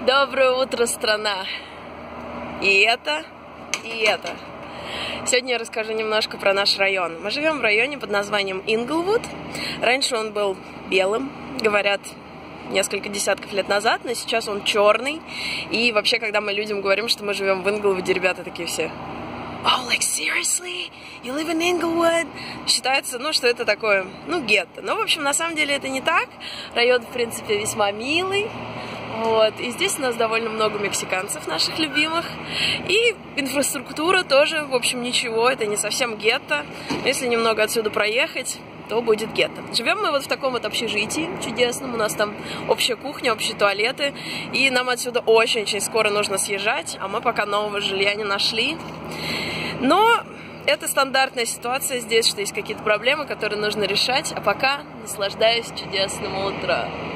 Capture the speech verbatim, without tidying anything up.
Доброе утро, страна! И это, и это. Сегодня я расскажу немножко про наш район. Мы живем в районе под названием Инглвуд. Раньше он был белым, говорят, несколько десятков лет назад, но сейчас он черный. И вообще, когда мы людям говорим, что мы живем в Инглвуде, ребята такие все: "Oh, like seriously? You live in Inglewood?" Считается, ну, что это такое, ну, гетто. Но, в общем, на самом деле это не так. Район, в принципе, весьма милый. Вот. И здесь у нас довольно много мексиканцев, наших любимых. И инфраструктура тоже, в общем, ничего. Это не совсем гетто. Если немного отсюда проехать, то будет гетто. Живем мы вот в таком вот общежитии чудесном. У нас там общая кухня, общие туалеты. И нам отсюда очень-очень скоро нужно съезжать. А мы пока нового жилья не нашли. Но это стандартная ситуация здесь, что есть какие-то проблемы, которые нужно решать. А пока наслаждаюсь чудесным утром.